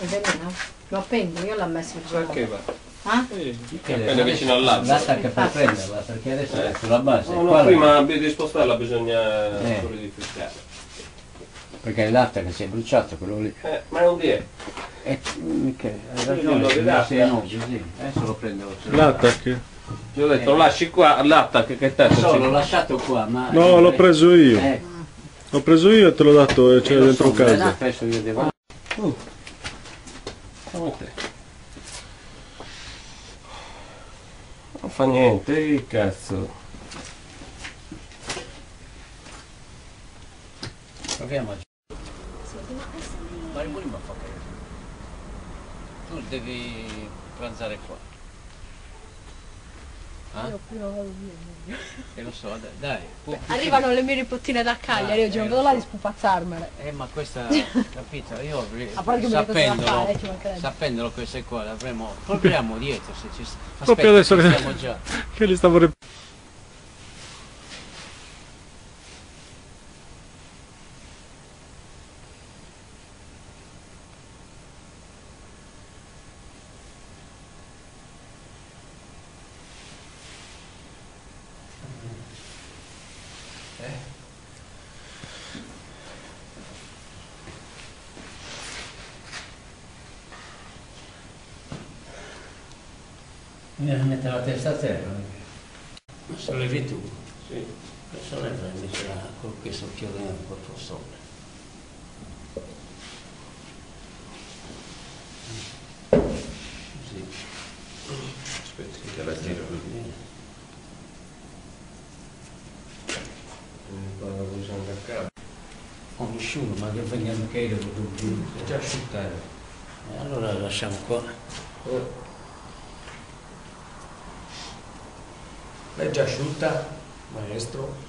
Lo appendo, io l'ho messo vicino. Perché va? Ah? Appende vicino al lato. Basta che per prenderla, perché adesso è sulla base. No, prima di spostarla bisogna solidificare. Perché è latte che si è bruciato, quello lì. Ma non di è. Hai ragione, sei nuovo, sì. Adesso lo prendo. L'attacchi? Ti ho detto, lo lasci qua, l'attacco che te. L'ho lasciato qua, ma... No, l'ho preso io. L'ho preso io e te l'ho dato e c'è dentro casa. Adesso io devo... Non fa niente, che cazzo. Proviamo a... Ma il mulino fa che... Tu devi pranzare qua. Io prima vado via. Lo so, dai. Arrivano le mie nipotine da Cagliari, io non vedo là di spupazzarmele. Ma questa, capito, io sapendolo queste qua, l'avremo, proviamo dietro se ci sta. Proprio adesso siamo già. Che li stavo Bisogna mettere la testa a terra. Ma se lo levi tu? Sì. Questo leva invece con questo chiodino un po' sopra. Così. Aspetta, che la tiro così. Oh, nessuno, ma che vengono che io È già asciutta. Allora la lasciamo qua. È già asciutta, maestro?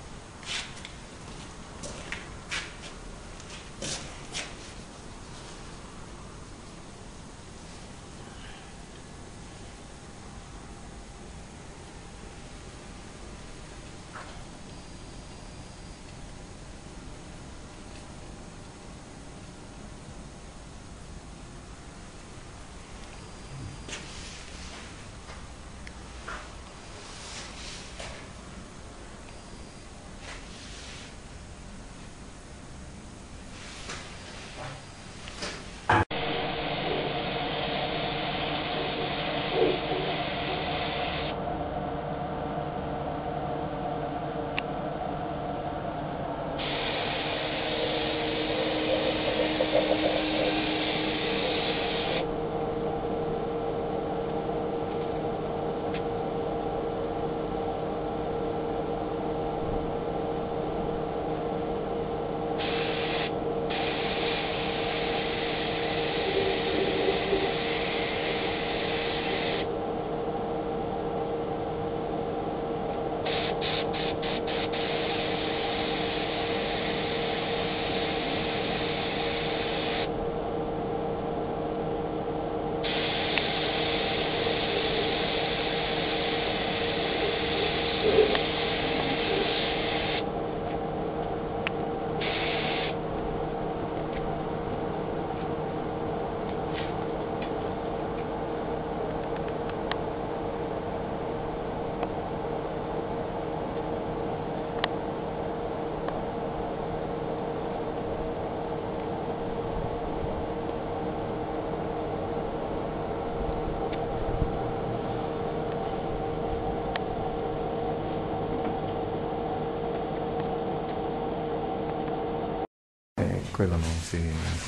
Quello non si...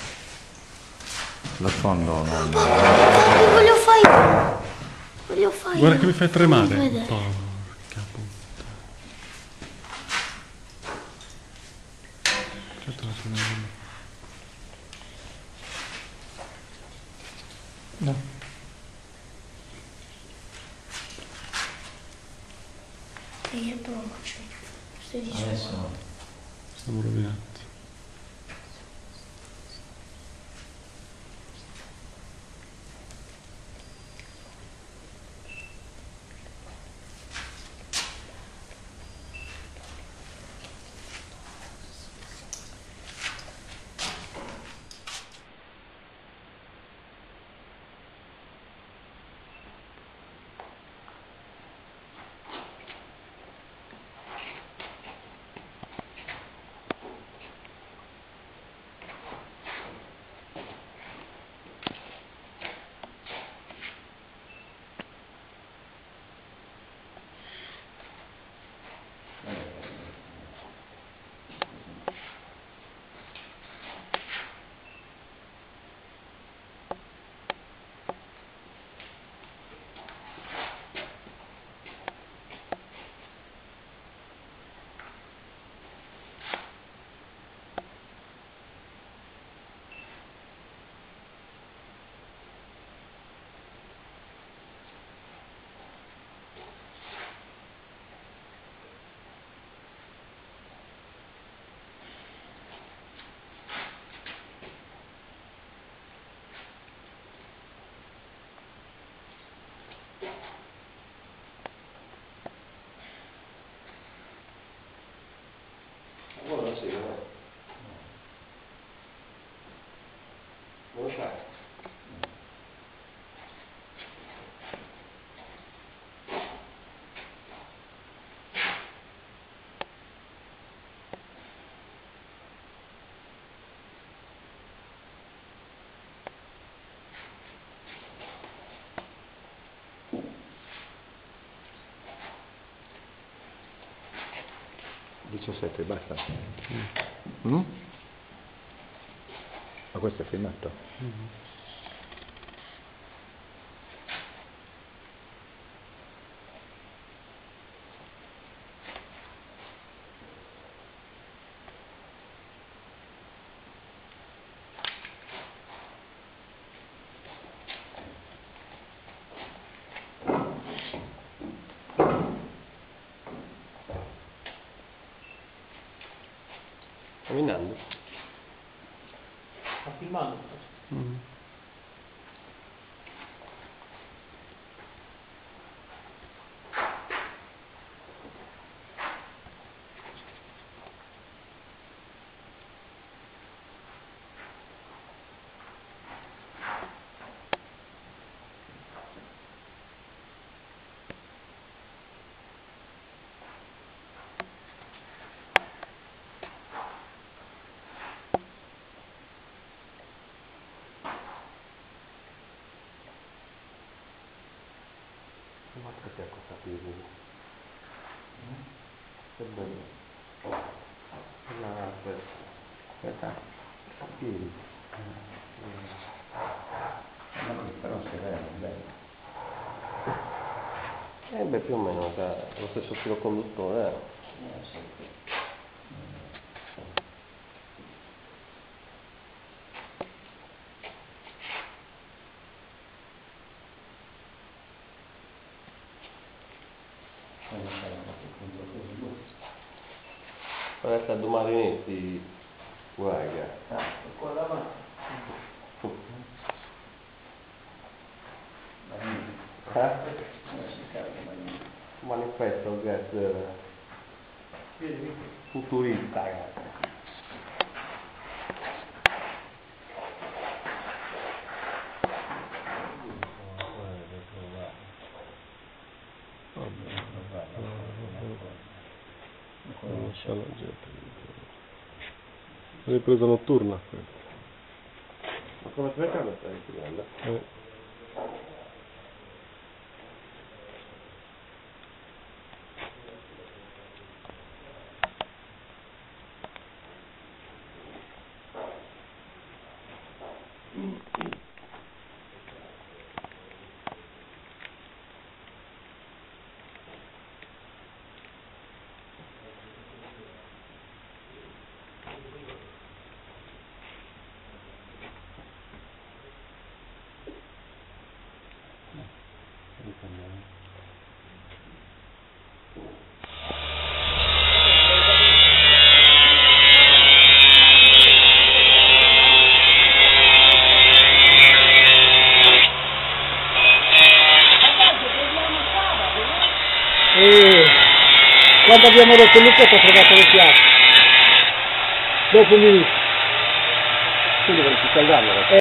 l'affondo non... Voglio fare... Voglio fare... Guarda che mi fai tremare. Porca puttana. Certo la tremare. No. E io provo, stai dicendo? Adesso... Stiamo rovinando. Ora sì, non lo sai. Basta. Ma questo è filmato? Camminando. Sta filmando? Ma perché cosa piedi? Che bello. Aspetta. Piedi. Però si vede, bello. Beh, più o meno, lo stesso filo conduttore. Adesso a domani guarda. Qua davanti. Manifesto gas futurista. Ripresa notturna. Ma come telecamera stai filmando? Quando abbiamo rotto il lucchetto ho trovato le chiavi. Dopo un minuto. Quindi vuoi riscaldarlo?